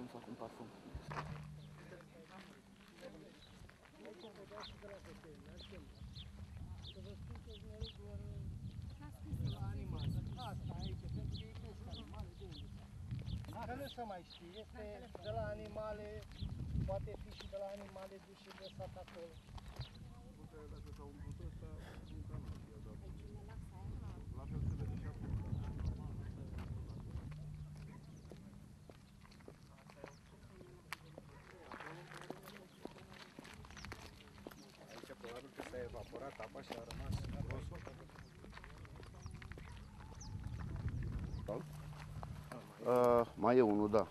nu fac un parfum. Că nu se mai știe, este de la animale, poate fi și de la animale duși lăsat acolo. Dacă s-a umplut ăsta, încă nu i-a dat. La fel se vede și acum. Aici probabil că s-a evaporat apa și a rămas gros. Mai e unul, da.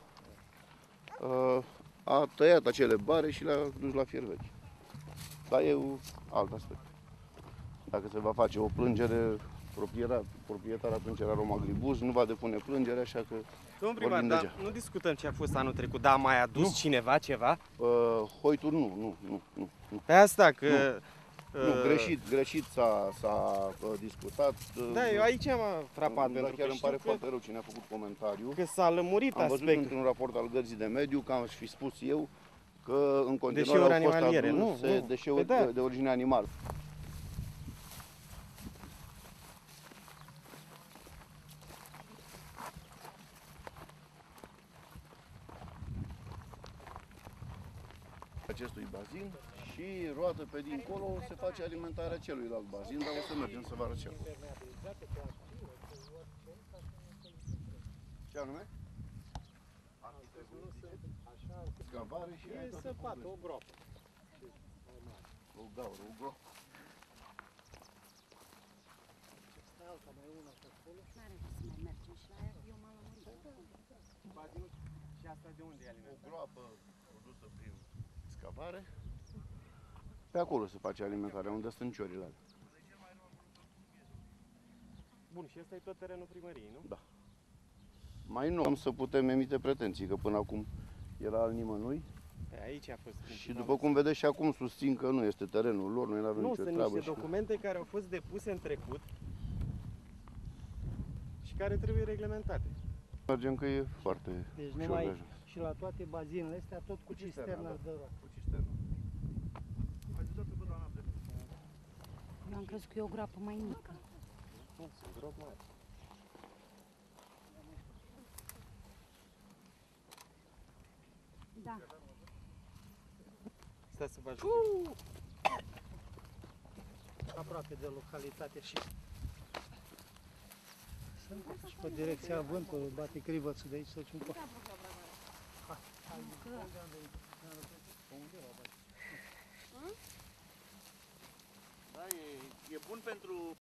A tăiat acele bare și le-a dus la fier vechi. Dar e alt aspect. Dacă se va face o plângere, proprietarul atunci era Romagribus, nu va depune plângere, așa că Domnul primar, dar nu discutăm ce a fost anul trecut, dar a mai adus cineva ceva? Hoitur nu. Pe asta că... Nu, greșit s-a discutat. Da, eu aici m-am frapat, dar pentru chiar că îmi pare știu foarte rău cine a făcut comentariu. că s-a lămurit Am văzut aspectul. într-un raport al Gărzii de Mediu că am fi spus eu că în continuare Deșeuri au fost animaliere, aduse nu. deșeuri Păi da. de origine animală. Acestui bazin și roată pe dincolo se face alimentarea celuilalt bazin, dar o să mergem să vă arăt ce acolo. Ce anume? Scavare și E săpat, o groapă. O gaură, o groapă. Alta mai una pe acolo. N-are rost să mai mergem și la aia, eu m-am lămurit. Bazinul și asta de unde e O alimentat? groapă produsă prin scavare. Pe acolo se face alimentarea, unde sunt ciorile alea. Bun, și ăsta e tot terenul primăriei, nu? Da. Mai nou am să putem emite pretenții, că până acum era al nimănui. Pe aici a fost. Și după cum vedeți și acum susțin că nu este terenul lor, noi nu avem Nu, nicio sunt treabă. niște documente care au fost depuse în trecut și care trebuie reglementate. Mergem că e foarte Deci ușor de numai ajuns. și la toate bazinele astea, tot cu cisterna de roată. Cu cisterna. Eu am crezut că e o groapă mai mică. Nu, sunt gropi mari. Da. Stai să vă ajut. Aproape de localitate și sunt și pe direcția vântului, bate crivățul de aici să ciun pe. Da, e bun pentru